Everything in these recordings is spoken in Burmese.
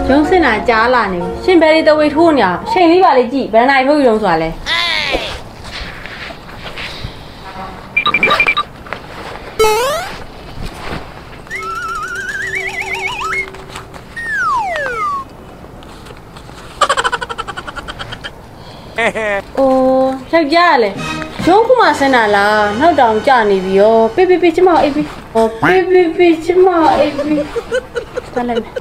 ရုံးစင်တာကြားလာနေရှင်ဘယ်လေးတဝေထိုးညာချိန်လေးပါလေးကြည့်ဘယ်နိုင်ထိုးရုံဆိုတာလဲအိုးယောက်ျားလေရုံးခုမှဆင်းတာလားနောက်တောင်ကြာနေပြီရောပေးချမအိပ်ပြီဟောပေးချမအိပ်ပြီသွားလိုက်မယ်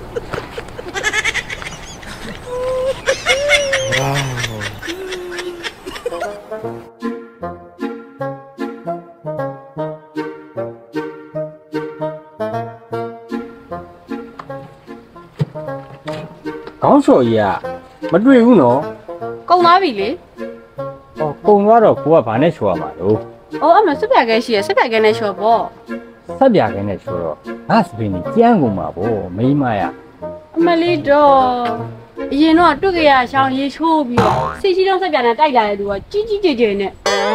ခေါင်းလျှော်ကြီးကမတွေ့ဘူးနော်ကုန်သွားပြီလေဟောကုန်သွားတော့ကိုကဘာနဲ့လျှော်ရမှာလို့အော်အမစက်ပြခဲရှိရစက်ပြခဲနဲ့လျှော်ပေါ့စက်ပြခဲနဲ့လျှော်တော့ငါစပင်းကြီးကြမ်းကုန်မှာပေါ့မိမရအမလေးတော့အရင်တော့တွေ့ကြရရှောင်းရေချိုးပြီးတော့စီချီတော့စက်ပြနဲ့တိုက်လာတဲ့သူကကြီးကြီးကျယ်နဲ့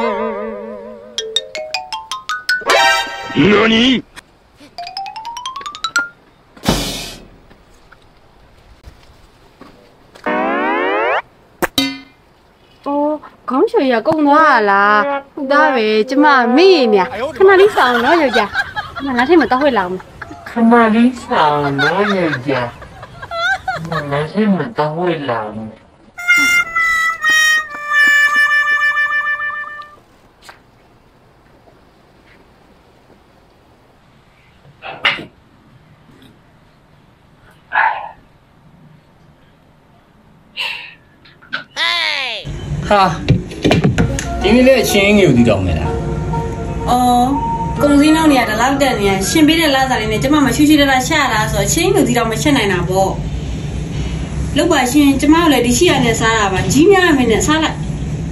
何ခေါင်းချွေရကုန်သွားလားဟုတ်သားပဲကျမမေ့နေခဏလေးဆောင်နော်ယောက်ျားခဏလားထိမတော့ဝဲလောင်ခဏလေးဆောင်နော်ယောက်ျားခဏလေးထိမတော့ဝဲလောင်ဟာဒီနေ့လည်းချင်းငယ်ဦးတောင်းနေလားအော်ကုန်စည်နှုန်းတွေကတလောက်တက်နေရရှင်ပေးတဲ့လစာလေးနဲ့ကျမမရှိရှိတတရှာတာဆိုတော့ချင်းငယ်ဦးတောင်းမချက်နိုင်တာပေါ့လောက်ပါရှင်ကျမတို့လည်းဒီရှိရနဲ့စားတာပါကြီးများအမေနဲ့စားလိုက်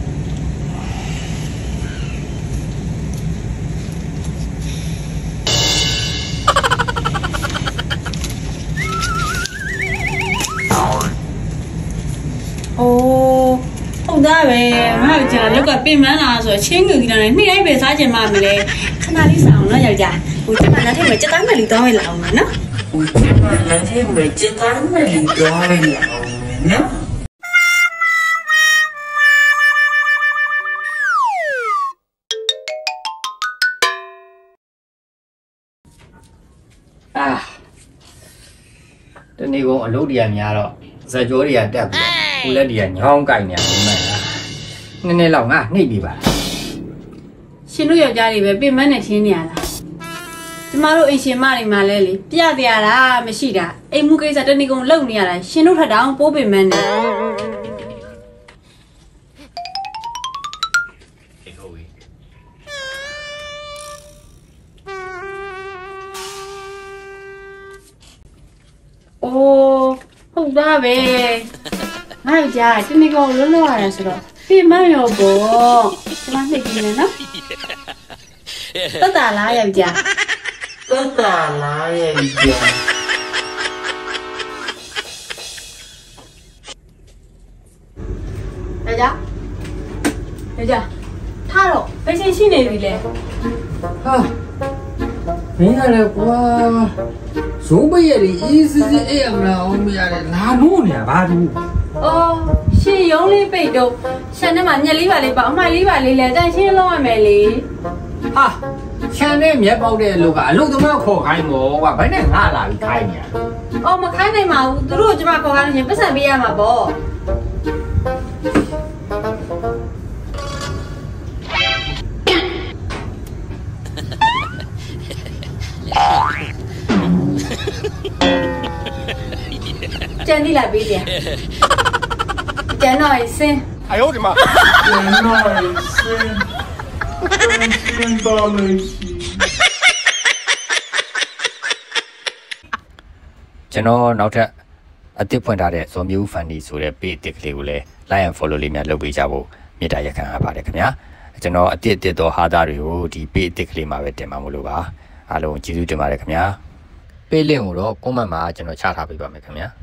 အိုးဟုတ်သားပဲငါ့ကြာလောက်ကပြင်မန်းလာဆိုချင်းငူကြီးတိုင်းနေ့တိုင်းပဲစားကြမှာမလဲခဏလေးစားအောင်နော်ယောက်ျားဟိုကျမလက်ထက်မှာစက်သားမယ်လီသွားဝဲလာအောင်နော်ဟိုကျမလက်ထက်မှာစက်သားမယ်လီသွားဝဲလာအောင်နော်တနေ့ကုန်အလုပ်တွေကများတော့ဇက်ကြောတွေကတက်ပြီကိုလက်တွေကညောင်းကြိုက်နေတယ်မင်းနည်းနည်းလောက်ငါနှိပ်ပြီပါရှင်တို့ယောက်ျားတွေပဲပြင်မန်းနဲ့ချင်းနေရတာကျမတို့အိမ်ရှင်မတွေမှာလဲလေပြပြရတာမရှိတာအိမ်မှုကိစ္စတနေ့ကုန်လုံနေရတာရှင်တို့ထက်တောင်ပိုးပင်မန်းနေအိုးဟုတ်သားပဲငါ့ကြာတနေ့ကုန်လုံးလုံးရတယ်ဆိုတော့ပြင်မရောပေါ့ကျမနှိပ်ကြည့်နေနော်တက်တာလားယောက်ျားတက်တာလားယောက်ျားယောက်ျားထားတော့ဘယ်ချိန်ရှိနေပြီလဲဟာမင်းကလည်းကွာဇုံးပရဲ့ဒီအေးစစ်စစ်အေးအမလားအောင်မရတယ်လာလို့နေဘာလို့အော်ရှင်ရုံးလေးပိတ်တော့ရှန်ထဲမှာညက်လေးပါလေးပါအမိုက်လေးပါလေးလဲတန်ရှင်းလုံးရမယ်လေဟာရှန်နဲ့မြက်ပေါက်တဲ့အလုပ်ကအလုပ်သမားခေါ်ခိုင်းမို့ကွာဘယ်နဲ့ငါလာပြီးခိုင်းနေရအော်မခိုင်းနိုင်ပါဘူးသူတို့ကျမခေါ်ခိုင်းလို့ရှင်ပတ်စံပေးရမှာပေါ့ကျန်ဒီလာပေးတယ်ကျန်တော့စင်း哎呦我的妈ကျန်တော့စင်းတော်လို့ရှိကျွန်တော်နောက်ထပ်အသစ်ဖွင့်ထားတဲ့ဇော်မျိုးဖန်ဒီဆိုတဲ့ page အသစ်ကလေးကိုလည်း like and follow လေးများလုပ်ပေးကြဖို့မေတ္တာရက်ခံအပ်ပါတယ်ခင်ဗျာကျွန်တော်အသစ်သောဟာသားတွေကိုဒီ page အသစ်ကလေးမှာပဲတင်ပါမလို့ပါအားလုံးကျေးဇူးတင်ပါတယ်ခင်ဗျာ page link ကိုတော့ comment မှာကျွန်တော်ချထားပေးပါမယ်ခင်ဗျာ